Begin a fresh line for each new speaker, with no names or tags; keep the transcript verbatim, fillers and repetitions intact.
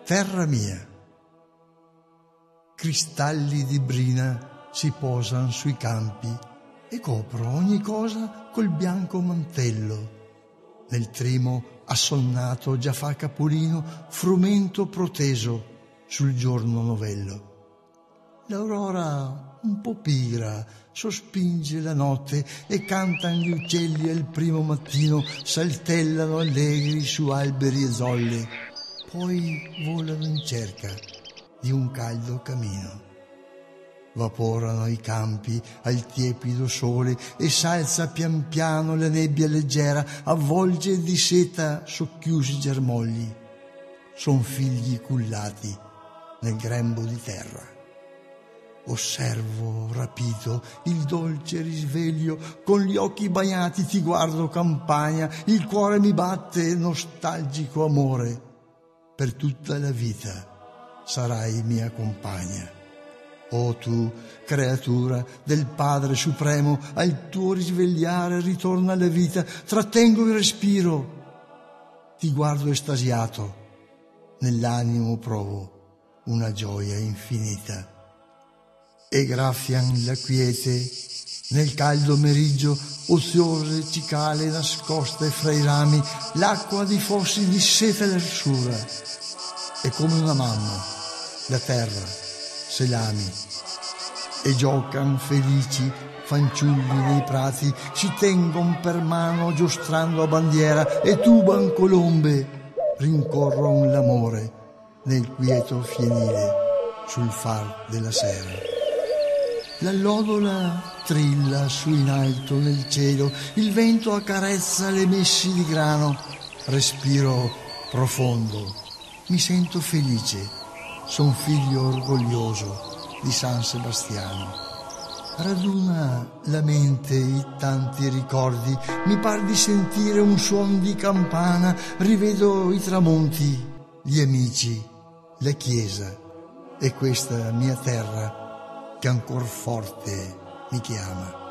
terra mia. Cristalli di brina si posan sui campi e copro ogni cosa col bianco mantello. Nel trimo assonnato già fa capolino frumento proteso sul giorno novello. L'aurora un po' pigra sospinge la notte e cantan gli uccelli al primo mattino, saltellano allegri su alberi e zolle, poi volano in cerca di un caldo camino. Vaporano i campi al tiepido sole e s'alza pian piano la nebbia leggera, avvolge di seta socchiusi germogli. Son figli cullati nel grembo di terra. Osservo rapito il dolce risveglio, con gli occhi bagnati ti guardo campagna, il cuore mi batte nostalgico amore, per tutta la vita sarai mia compagna. O tu, creatura del Padre Supremo, al tuo risvegliare ritorna la vita, trattengo il respiro, ti guardo estasiato, nell'animo provo una gioia infinita. E graffian la quiete nel caldo meriggio, oziose cicale nascoste fra i rami, l'acqua di fossi disseta l'arsura. È come una mamma, la terra, se l'ami. E giocan felici fanciulli nei prati, si tengon per mano giostrando a bandiera, e tuban colombe, rincorron l'amore nel quieto fienile sul far della sera. L'allodola trilla su in alto nel cielo, il vento accarezza le messi di grano, respiro profondo, mi sento felice, son figlio orgoglioso di San Sebastiano. Raduna la mente i tanti ricordi, mi par di sentire un suon di campana, rivedo i tramonti, gli amici, la chiesa e questa mia terra che ancor forte mi chiama.